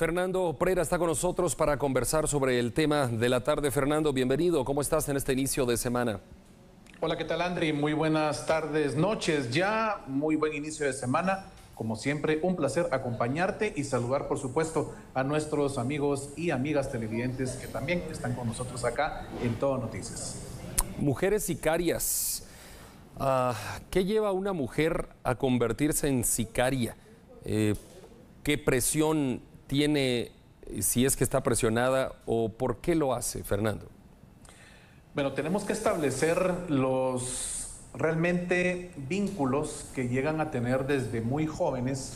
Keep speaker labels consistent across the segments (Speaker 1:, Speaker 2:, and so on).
Speaker 1: Fernando Prera está con nosotros para conversar sobre el tema de la tarde. Fernando, bienvenido. ¿Cómo estás en este inicio de semana?
Speaker 2: Hola, ¿qué tal, Andri? Muy buenas tardes, noches. Ya muy buen inicio de semana. Como siempre, un placer acompañarte y saludar, por supuesto, a nuestros amigos y amigas televidentes que también están con nosotros acá en Todo Noticias.
Speaker 1: Mujeres sicarias. ¿Qué lleva a una mujer a convertirse en sicaria? ¿Qué presión tiene, si es que está presionada, o por qué lo hace, Fernando?
Speaker 2: Bueno, tenemos que establecer los realmente vínculos que llegan a tener desde muy jóvenes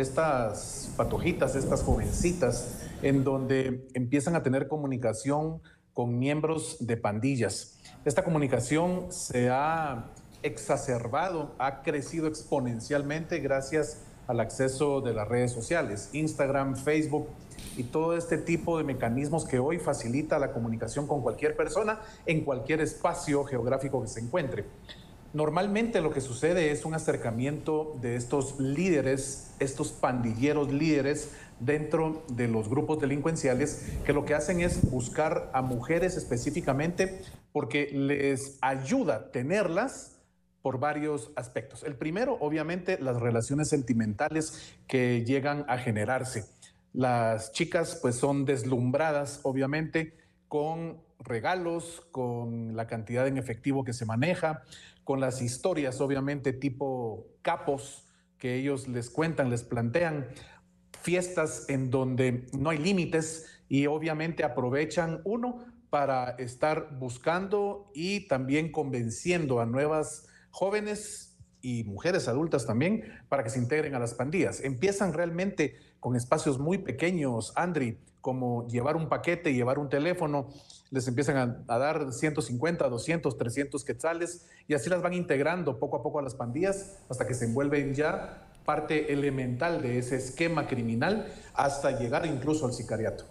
Speaker 2: estas patojitas, estas jovencitas, en donde empiezan a tener comunicación con miembros de pandillas. Esta comunicación se ha exacerbado, ha crecido exponencialmente gracias al acceso de las redes sociales, Instagram, Facebook y todo este tipo de mecanismos que hoy facilita la comunicación con cualquier persona en cualquier espacio geográfico que se encuentre. Normalmente lo que sucede es un acercamiento de estos líderes, estos pandilleros líderes dentro de los grupos delincuenciales, que lo que hacen es buscar a mujeres específicamente porque les ayuda tenerlas por varios aspectos. El primero, obviamente, las relaciones sentimentales que llegan a generarse. Las chicas pues son deslumbradas, obviamente, con regalos, con la cantidad en efectivo que se maneja, con las historias, obviamente, tipo capos que ellos les cuentan, les plantean, fiestas en donde no hay límites y obviamente aprovechan uno para estar buscando y también convenciendo a nuevas jóvenes y mujeres adultas también para que se integren a las pandillas. Empiezan realmente con espacios muy pequeños, Andri, como llevar un paquete, llevar un teléfono, les empiezan a dar 150, 200, 300 quetzales y así las van integrando poco a poco a las pandillas hasta que se envuelven ya parte elemental de ese esquema criminal hasta llegar incluso al sicariato.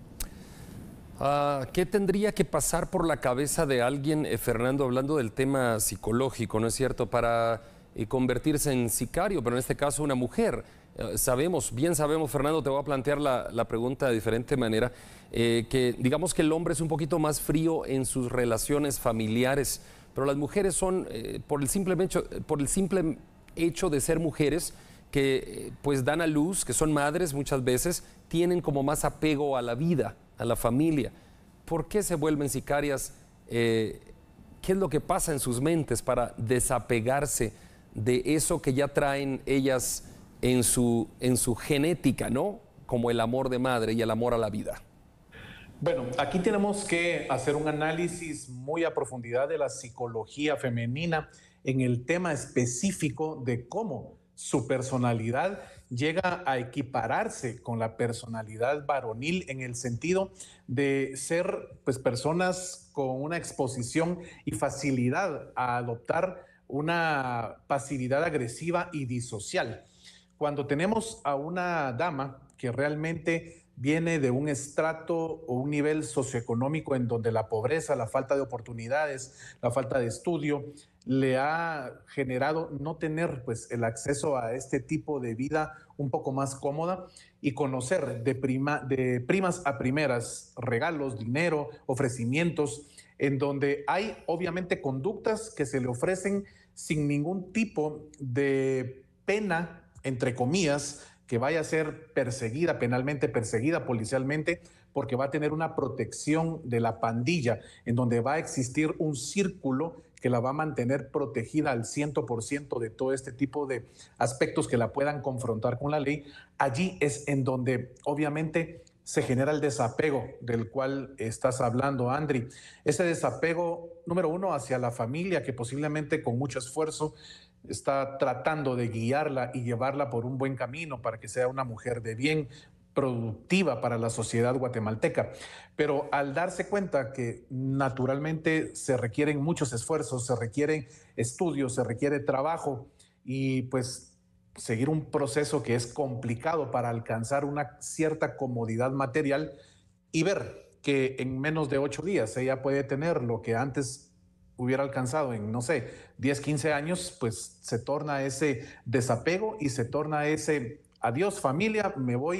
Speaker 1: ¿Qué tendría que pasar por la cabeza de alguien, Fernando, hablando del tema psicológico, ¿no es cierto?, para convertirse en sicario, pero en este caso una mujer? Bien sabemos, Fernando, te voy a plantear la pregunta de diferente manera, que digamos que el hombre es un poquito más frío en sus relaciones familiares, pero las mujeres son, por el simple hecho de ser mujeres, que pues dan a luz, que son madres muchas veces, tienen como más apego a la vida, a la familia. ¿Por qué se vuelven sicarias? ¿Qué es lo que pasa en sus mentes para desapegarse de eso que ya traen ellas en su genética, ¿no? Como el amor de madre y el amor a la vida.
Speaker 2: Bueno, aquí tenemos que hacer un análisis muy a profundidad de la psicología femenina en el tema específico de cómo su personalidad llega a equipararse con la personalidad varonil en el sentido de ser pues personas con una exposición y facilidad a adoptar una pasividad agresiva y disocial. Cuando tenemos a una dama que realmente viene de un estrato o un nivel socioeconómico en donde la pobreza, la falta de oportunidades, la falta de estudio le ha generado no tener pues el acceso a este tipo de vida un poco más cómoda y conocer de primas a primeras regalos, dinero, ofrecimientos, en donde hay obviamente conductas que se le ofrecen sin ningún tipo de pena, entre comillas, que vaya a ser perseguida penalmente, perseguida policialmente, porque va a tener una protección de la pandilla, en donde va a existir un círculo que la va a mantener protegida al 100% de todo este tipo de aspectos que la puedan confrontar con la ley. Allí es en donde obviamente se genera el desapego del cual estás hablando, Andri. Ese desapego, número uno, hacia la familia, que posiblemente con mucho esfuerzo está tratando de guiarla y llevarla por un buen camino para que sea una mujer de bien, productiva para la sociedad guatemalteca. Pero al darse cuenta que naturalmente se requieren muchos esfuerzos, se requieren estudios, se requiere trabajo y pues seguir un proceso que es complicado para alcanzar una cierta comodidad material y ver que en menos de 8 días ella puede tener lo que antes hubiera alcanzado en, no sé, 10, 15 años, pues se torna ese desapego y se torna ese adiós familia, me voy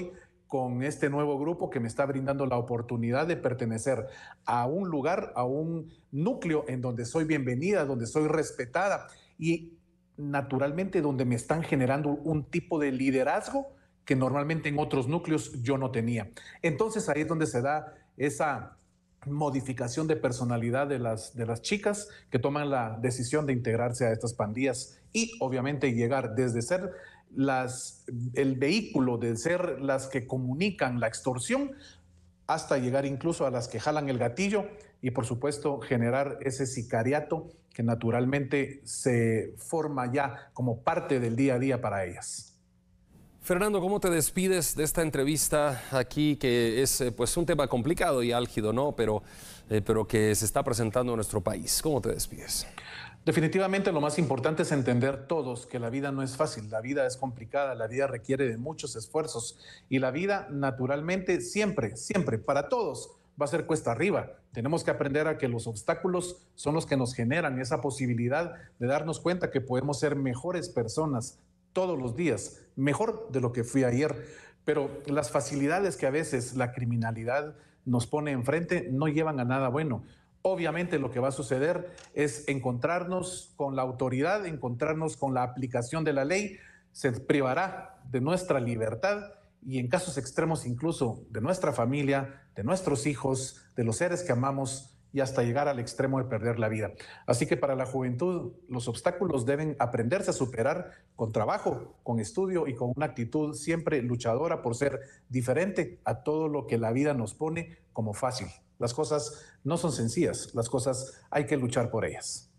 Speaker 2: con este nuevo grupo que me está brindando la oportunidad de pertenecer a un lugar, a un núcleo en donde soy bienvenida, donde soy respetada y naturalmente donde me están generando un tipo de liderazgo que normalmente en otros núcleos yo no tenía. Entonces ahí es donde se da esa modificación de personalidad de las chicas que toman la decisión de integrarse a estas pandillas y obviamente llegar desde ser el vehículo, de ser las que comunican la extorsión, hasta llegar incluso a las que jalan el gatillo y por supuesto generar ese sicariato que naturalmente se forma ya como parte del día a día para ellas.
Speaker 1: Fernando, ¿cómo te despides de esta entrevista aquí, que es pues un tema complicado y álgido, ¿no? Pero que se está presentando en nuestro país? ¿Cómo te despides?
Speaker 2: Definitivamente lo más importante es entender todos que la vida no es fácil, la vida es complicada, la vida requiere de muchos esfuerzos y la vida naturalmente siempre, siempre, para todos va a ser cuesta arriba. Tenemos que aprender a que los obstáculos son los que nos generan esa posibilidad de darnos cuenta que podemos ser mejores personas todos los días, mejor de lo que fui ayer. Pero las facilidades que a veces la criminalidad nos pone enfrente no llevan a nada bueno. Obviamente lo que va a suceder es encontrarnos con la autoridad, encontrarnos con la aplicación de la ley, se privará de nuestra libertad y en casos extremos incluso de nuestra familia, de nuestros hijos, de los seres que amamos y hasta llegar al extremo de perder la vida. Así que para la juventud los obstáculos deben aprenderse a superar con trabajo, con estudio y con una actitud siempre luchadora por ser diferente a todo lo que la vida nos pone como fácil. Las cosas no son sencillas, las cosas hay que luchar por ellas.